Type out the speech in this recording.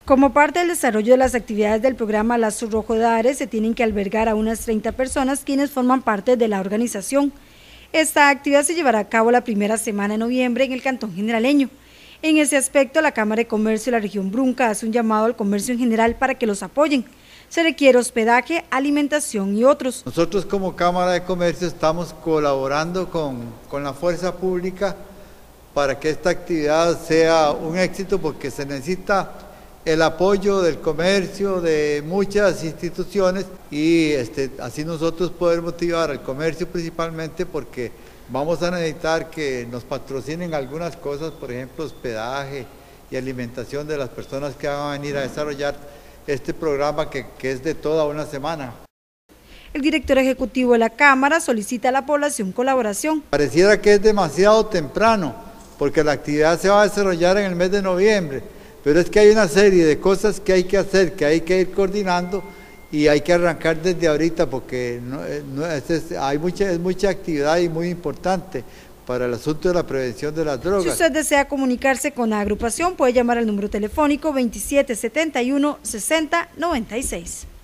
Como parte del desarrollo de las actividades del programa Lazo Rojo de Ares, se tienen que albergar a unas 30 personas quienes forman parte de la organización. Esta actividad se llevará a cabo la primera semana de noviembre en el Cantón Generaleño. En ese aspecto, la Cámara de Comercio de la región Brunca hace un llamado al comercio en general para que los apoyen. Se requiere hospedaje, alimentación y otros. Nosotros como Cámara de Comercio estamos colaborando con la fuerza pública para que esta actividad sea un éxito, porque se necesita el apoyo del comercio, de muchas instituciones, y así nosotros poder motivar al comercio principalmente, porque vamos a necesitar que nos patrocinen algunas cosas, por ejemplo hospedaje y alimentación de las personas que van a venir a desarrollar este programa que es de toda una semana. El director ejecutivo de la Cámara solicita a la población colaboración. Pareciera que es demasiado temprano, porque la actividad se va a desarrollar en el mes de noviembre, pero es que hay una serie de cosas que hay que hacer, que hay que ir coordinando, y hay que arrancar desde ahorita, porque es mucha actividad y muy importante para el asunto de la prevención de las drogas. Si usted desea comunicarse con la agrupación, puede llamar al número telefónico 2771-6096.